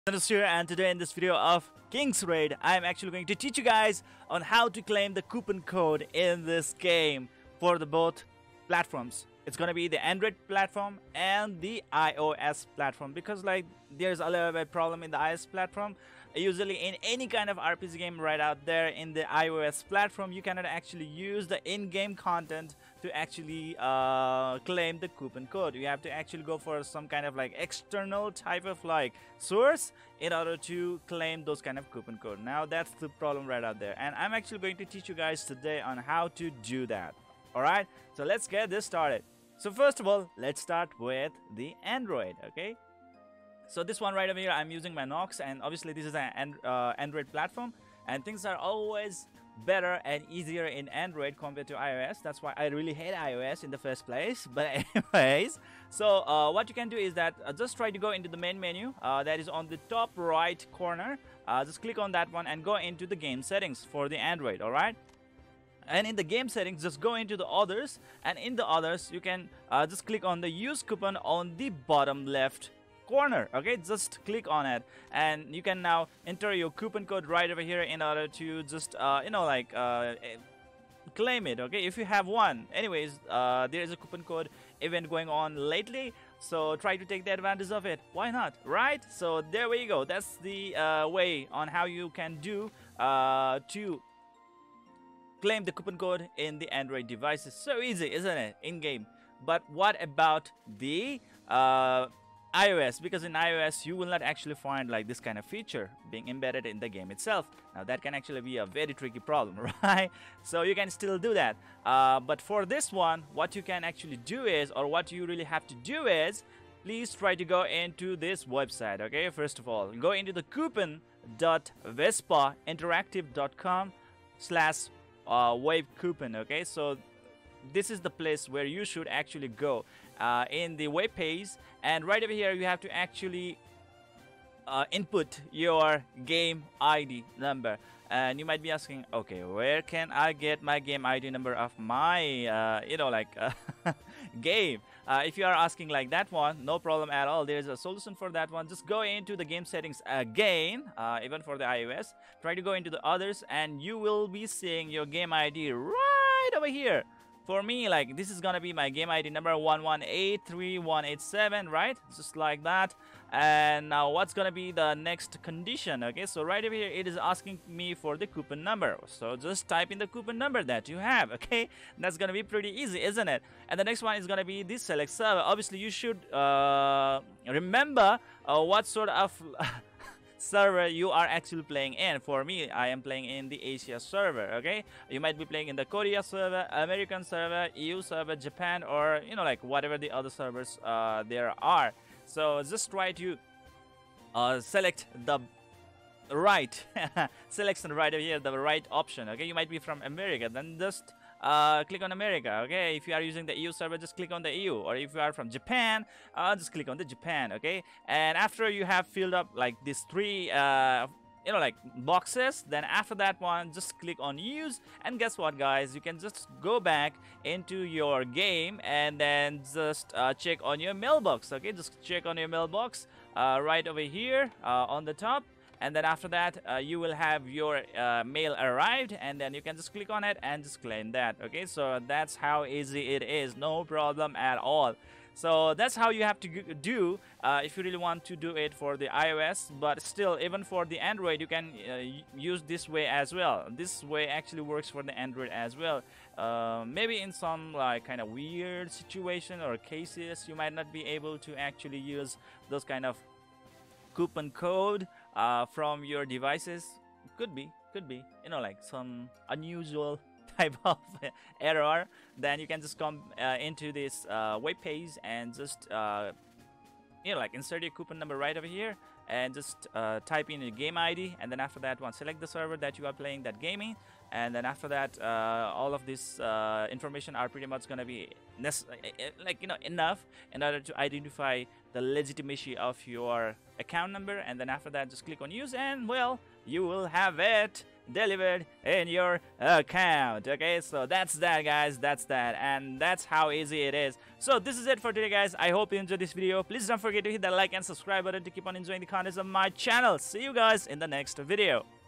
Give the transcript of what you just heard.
Thanos here, and today in this video of King's Raid, I am actually going to teach you guys on how to claim the coupon code in this game for the both platforms. It's gonna be the Android platform and the iOS platform, because like there's a little bit problem in the iOS platform. Usually in any kind of RPG game right out there in the iOS platform, you cannot actually use the in-game content to actually claim the coupon code. You have to actually go for some kind of like external type of like source in order to claim those kind of coupon code. Now that's the problem right out there, and I'm actually going to teach you guys today on how to do that. Alright, so let's get this started. So first of all, let's start with the Android. Okay, so this one right over here, I'm using my Nox, and obviously this is an Android platform, and things are always better and easier in Android compared to iOS. That's why I really hate iOS in the first place. But anyways, so what you can do is that just try to go into the main menu that is on the top right corner. Just click on that one and go into the game settings for the Android. Alright, and in the game settings, just go into the others, and in the others you can just click on the use coupon on the bottom left corner. Okay, just click on it, and you can now enter your coupon code right over here in order to just claim it. Okay, if you have one. Anyways, there is a coupon code event going on lately, so try to take the advantage of it. Why not, right? So there we go. That's the way on how you can do to claim the coupon code in the Android devices. So easy, isn't it, in game? But what about the iOS? Because in iOS you will not actually find like this kind of feature being embedded in the game itself. Now that can actually be a very tricky problem, right? So you can still do that, but for this one, what you can actually do is, or what you really have to do is, please try to go into this website. Okay, first of all, go into the coupon.vespainteractive.com/web coupon. Okay, so this is the place where you should actually go in the web page, and right over here you have to actually input your game ID number. And you might be asking, okay, where can I get my game ID number of my game? If you are asking like that one, no problem at all. There is a solution for that one. Just go into the game settings again, even for the iOS. Try to go into the others, and you will be seeing your game ID right over here. For me, like, this is gonna be my game ID number 1183187, right? Just like that. And now what's gonna be the next condition? Okay, so right over here it is asking me for the coupon number, so just type in the coupon number that you have. Okay, that's gonna be pretty easy, isn't it? And the next one is gonna be this select server. Obviously you should remember what sort of server you are actually playing in. For me, I am playing in the Asia server. Okay, you might be playing in the Korea server, American server, EU server, Japan, or like whatever the other servers there are. So just try to select the right selection right over here, the right option. Okay, you might be from America, then just click on America. Okay, if you are using the EU server, just click on the EU, or if you are from Japan, just click on the Japan. Okay, and after you have filled up like these three like boxes, then after that one, just click on use, and guess what, guys, you can just go back into your game and then just check on your mailbox. Okay, just check on your mailbox right over here on the top. And then after that, you will have your mail arrived, and then you can just click on it and just claim that. Okay, so that's how easy it is, no problem at all. So that's how you have to do if you really want to do it for the iOS. But still, even for the Android, you can use this way as well. This way actually works for the Android as well. Maybe in some like kind of weird situation or cases, you might not be able to actually use those kind of coupon code from your devices. Could be like some unusual type of error. Then you can just come into this web page and just like insert your coupon number right over here, and just type in your game ID, and then after that one, select the server that you are playing that game in, and then after that all of this information are pretty much gonna be enough in order to identify the legitimacy of your account number, and then after that just click on use, and well, you will have it delivered in your account. Okay, so that's that, guys. That's that, and that's how easy it is. So this is it for today, guys. I hope you enjoyed this video. Please don't forget to hit that like and subscribe button to keep on enjoying the contents of my channel. See you guys in the next video.